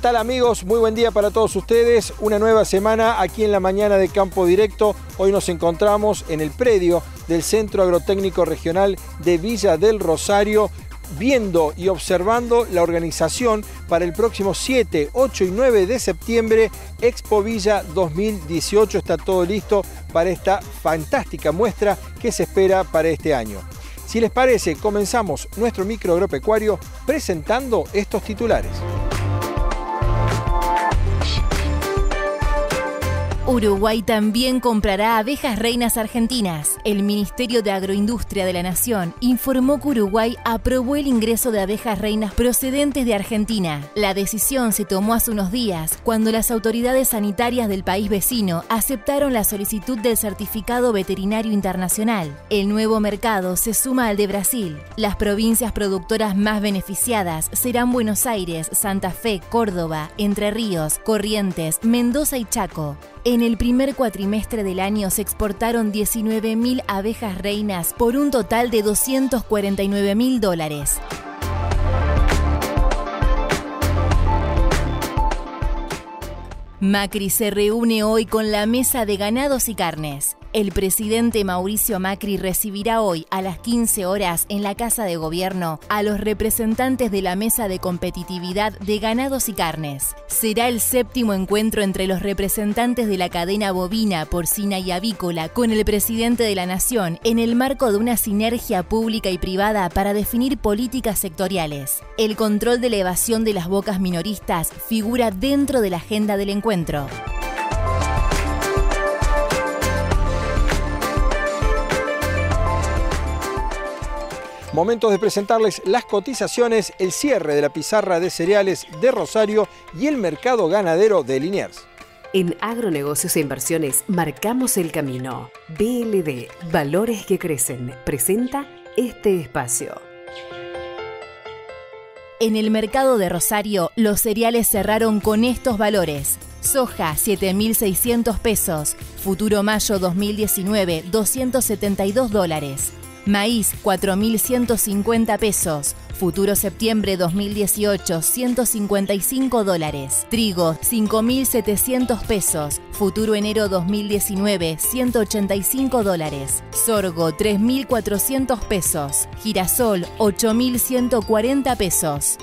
tal amigos? Muy buen día para todos ustedes. Una nueva semana aquí en la mañana de Campo Directo. Hoy nos encontramos en el predio del Centro Agrotécnico Regional de Villa del Rosario, viendo y observando la organización para el próximo 7, 8 y 9 de septiembre, Expo Villa 2018. Está todo listo para esta fantástica muestra que se espera para este año. Si les parece, comenzamos nuestro microagropecuario presentando estos titulares. Uruguay también comprará abejas reinas argentinas. El Ministerio de Agroindustria de la Nación informó que Uruguay aprobó el ingreso de abejas reinas procedentes de Argentina. La decisión se tomó hace unos días, cuando las autoridades sanitarias del país vecino aceptaron la solicitud del certificado veterinario internacional. El nuevo mercado se suma al de Brasil. Las provincias productoras más beneficiadas serán Buenos Aires, Santa Fe, Córdoba, Entre Ríos, Corrientes, Mendoza y Chaco. En el primer cuatrimestre del año se exportaron 19.000 abejas reinas por un total de $249.000. Macri se reúne hoy con la Mesa de Ganados y Carnes. El presidente Mauricio Macri recibirá hoy a las 15 horas en la Casa de Gobierno a los representantes de la Mesa de Competitividad de Ganados y Carnes. Será el séptimo encuentro entre los representantes de la cadena bovina, porcina y avícola con el presidente de la Nación en el marco de una sinergia pública y privada para definir políticas sectoriales. El control de la evasión de las bocas minoristas figura dentro de la agenda del encuentro. Momentos de presentarles las cotizaciones, el cierre de la pizarra de cereales de Rosario y el mercado ganadero de Liniers. En Agronegocios e Inversiones marcamos el camino. BLD, Valores que Crecen, presenta este espacio. En el mercado de Rosario, los cereales cerraron con estos valores. Soja, 7.600 pesos. Futuro mayo 2019, $272. Maíz, 4.150 pesos. Futuro septiembre 2018, $155. Trigo, 5.700 pesos. Futuro enero 2019, $185. Sorgo, 3.400 pesos. Girasol, 8.140 pesos.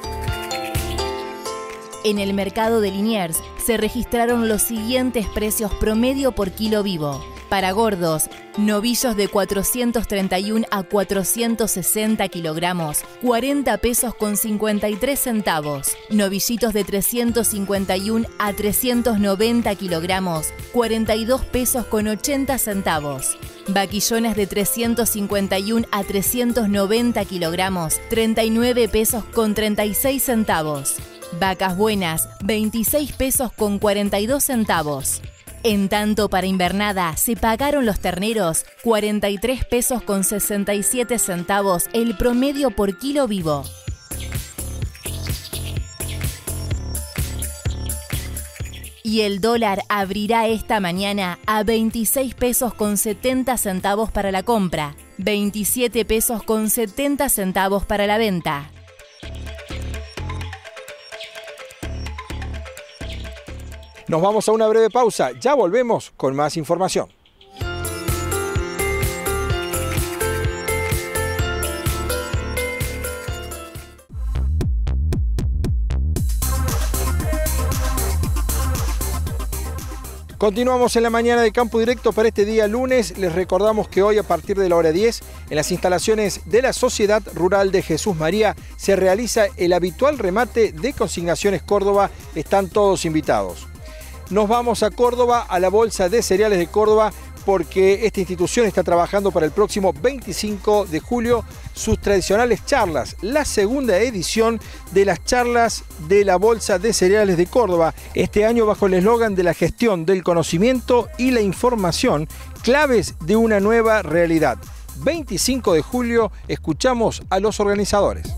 En el mercado de Liniers se registraron los siguientes precios promedio por kilo vivo. Para gordos, novillos de 431 a 460 kilogramos, 40 pesos con 53 centavos. Novillitos de 351 a 390 kilogramos, 42 pesos con 80 centavos. Vaquillonas de 351 a 390 kilogramos, 39 pesos con 36 centavos. Vacas buenas, 26 pesos con 42 centavos. En tanto, para invernada se pagaron los terneros 43 pesos con 67 centavos el promedio por kilo vivo. Y el dólar abrirá esta mañana a 26 pesos con 70 centavos para la compra, 27 pesos con 70 centavos para la venta. Nos vamos a una breve pausa, ya volvemos con más información. Continuamos en la mañana de Campo Directo para este día lunes. Les recordamos que hoy a partir de la hora 10, en las instalaciones de la Sociedad Rural de Jesús María, se realiza el habitual remate de Consignaciones Córdoba. Están todos invitados. Nos vamos a Córdoba, a la Bolsa de Cereales de Córdoba, porque esta institución está trabajando para el próximo 25 de julio sus tradicionales charlas, la segunda edición de las charlas de la Bolsa de Cereales de Córdoba, este año bajo el eslogan de la gestión del conocimiento y la información, claves de una nueva realidad. 25 de julio, escuchamos a los organizadores.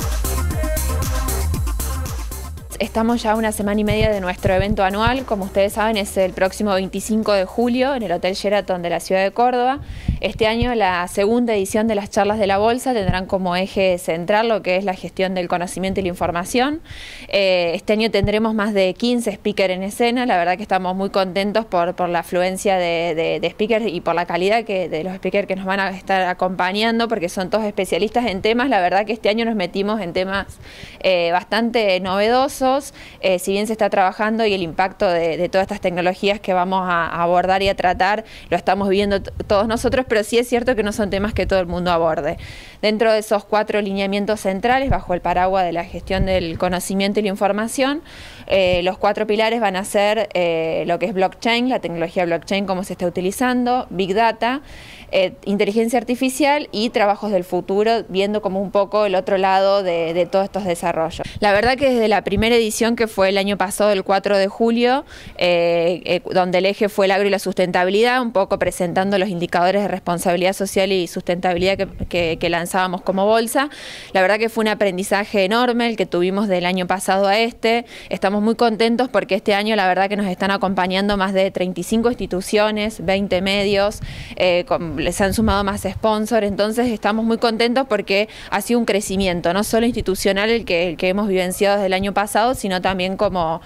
Estamos ya a una semana y media de nuestro evento anual. Como ustedes saben, es el próximo 25 de julio en el Hotel Sheraton de la ciudad de Córdoba. Este año la segunda edición de las charlas de la Bolsa tendrán como eje central lo que es la gestión del conocimiento y la información. Este año tendremos más de 15 speakers en escena. La verdad que estamos muy contentos por la afluencia de speakers y por la calidad de los speakers que nos van a estar acompañando, porque son todos especialistas en temas. La verdad que este año nos metimos en temas bastante novedosos, si bien se está trabajando y el impacto de todas estas tecnologías que vamos a abordar y a tratar lo estamos viviendo todos nosotros, pero sí es cierto que no son temas que todo el mundo aborde. Dentro de esos 4 lineamientos centrales, bajo el paraguas de la gestión del conocimiento y la información, los 4 pilares van a ser lo que es blockchain, la tecnología blockchain, cómo se está utilizando, big data, inteligencia artificial y trabajos del futuro, viendo como un poco el otro lado de todos estos desarrollos. La verdad que desde la primera edición, que fue el año pasado, el 4 de julio, donde el eje fue el agro y la sustentabilidad, un poco presentando los indicadores de responsabilidad social y sustentabilidad que lanzábamos como bolsa. La verdad que fue un aprendizaje enorme el que tuvimos del año pasado a este. Estamos muy contentos porque este año la verdad que nos están acompañando más de 35 instituciones, 20 medios, les han sumado más sponsors, entonces estamos muy contentos porque ha sido un crecimiento, no solo institucional el que hemos vivenciado desde el año pasado, sino también como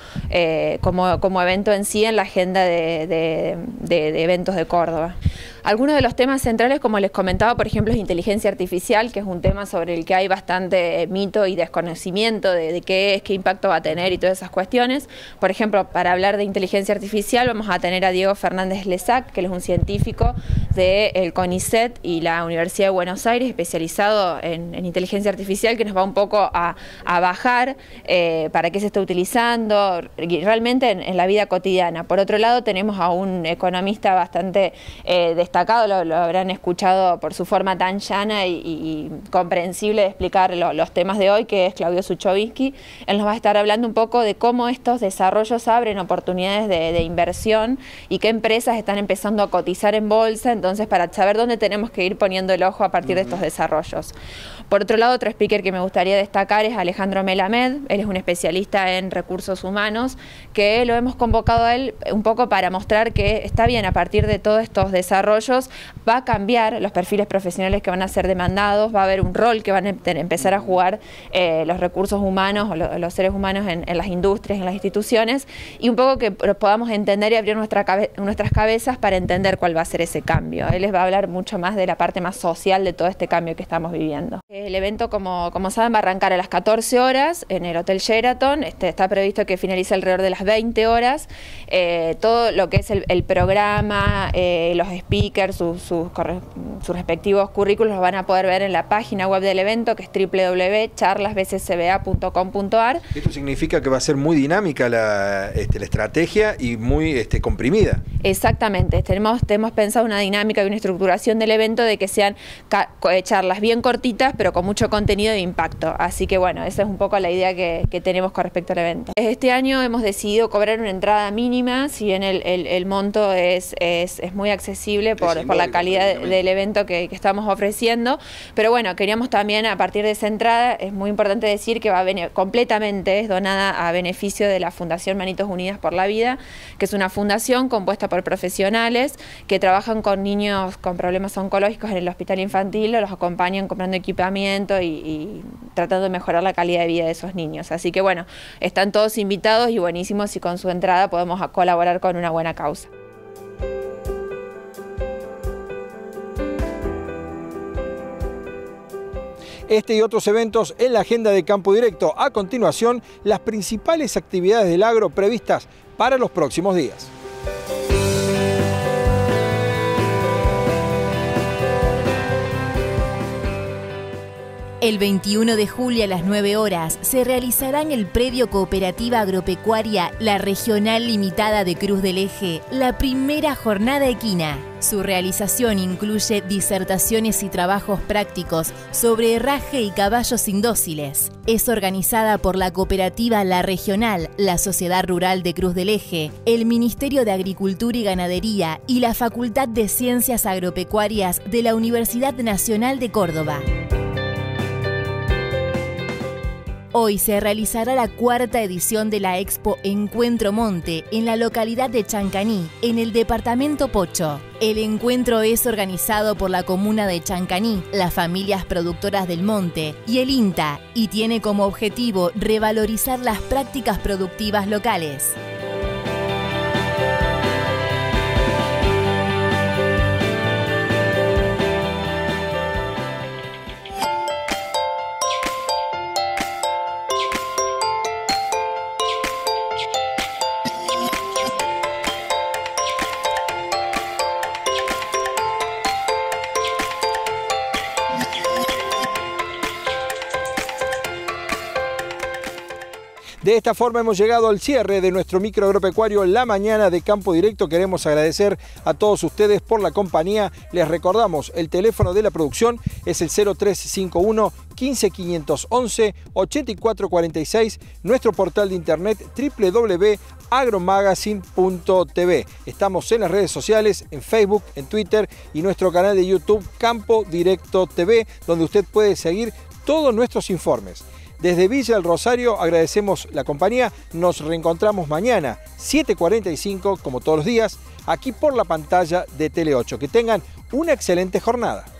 evento en sí en la agenda de eventos de Córdoba. Algunos de los temas centrales, como les comentaba, por ejemplo, es inteligencia artificial, que es un tema sobre el que hay bastante mito y desconocimiento de qué es, qué impacto va a tener y todas esas cuestiones. Por ejemplo, para hablar de inteligencia artificial vamos a tener a Diego Fernández Lesac, que él es un científico del CONICET y la Universidad de Buenos Aires, especializado en inteligencia artificial, que nos va un poco a bajar para qué se está utilizando realmente en la vida cotidiana. Por otro lado, tenemos a un economista bastante destacado, lo habrán escuchado por su forma tan llana y comprensible de explicar los temas de hoy, que es Claudio Suchovinsky. Él nos va a estar hablando un poco de cómo estos desarrollos abren oportunidades de inversión y qué empresas están empezando a cotizar en bolsa, entonces para saber dónde tenemos que ir poniendo el ojo a partir de estos desarrollos. Por otro lado, otro speaker que me gustaría destacar es Alejandro Melamed. Él es un especialista en recursos humanos, que lo hemos convocado a él un poco para mostrar que está bien, a partir de todos estos desarrollos va a cambiar los perfiles profesionales que van a ser demandados, va a haber un rol que van a empezar a jugar los recursos humanos o los seres humanos en las industrias, en las instituciones, y un poco que podamos entender y abrir nuestras cabezas para entender cuál va a ser ese cambio. Él les va a hablar mucho más de la parte más social de todo este cambio que estamos viviendo. El evento, como saben, va a arrancar a las 14 horas en el Hotel Sheraton. Está previsto que finalice alrededor de las 20 horas. Todo lo que es el programa, los speakers, sus respectivos currículos los van a poder ver en la página web del evento, que es www.charlasbccba.com.ar. Esto significa que va a ser muy dinámica la estrategia y muy comprimida. Exactamente, tenemos pensado una dinámica y una estructuración del evento de que sean charlas bien cortitas, pero con mucho contenido de impacto. Así que bueno, esa es un poco la idea que tenemos con respecto al evento. Este año hemos decidido cobrar una entrada mínima, si bien el monto es muy accesible por la calidad del evento que estamos ofreciendo, pero bueno, queríamos también, a partir de esa entrada, es muy importante decir que va completamente es donada a beneficio de la Fundación Manitos Unidas por la Vida, que es una fundación compuesta por profesionales que trabajan con niños con problemas oncológicos en el hospital infantil, los acompañan comprando equipamiento y tratando de mejorar la calidad de vida de esos niños. Así que bueno, están todos invitados y buenísimos si con su entrada podemos colaborar con una buena causa. Este y otros eventos en la agenda de Campo Directo. A continuación, las principales actividades del agro previstas para los próximos días. El 21 de julio a las 9 horas se realizará en el predio Cooperativa Agropecuaria La Regional Limitada de Cruz del Eje la primera jornada equina. Su realización incluye disertaciones y trabajos prácticos sobre herraje y caballos indóciles. Es organizada por la Cooperativa La Regional, la Sociedad Rural de Cruz del Eje, el Ministerio de Agricultura y Ganadería y la Facultad de Ciencias Agropecuarias de la Universidad Nacional de Córdoba. Hoy se realizará la 4ª edición de la Expo Encuentro Monte en la localidad de Chancaní, en el departamento Pocho. El encuentro es organizado por la comuna de Chancaní, las familias productoras del monte y el INTA, y tiene como objetivo revalorizar las prácticas productivas locales. De esta forma hemos llegado al cierre de nuestro microagropecuario La Mañana de Campo Directo. Queremos agradecer a todos ustedes por la compañía. Les recordamos, el teléfono de la producción es el 0351 15 511 8446, nuestro portal de internet www.agromagazine.tv. Estamos en las redes sociales, en Facebook, en Twitter y nuestro canal de YouTube Campo Directo TV, donde usted puede seguir todos nuestros informes. Desde Villa del Rosario agradecemos la compañía. Nos reencontramos mañana, 7:45, como todos los días, aquí por la pantalla de Tele 8. Que tengan una excelente jornada.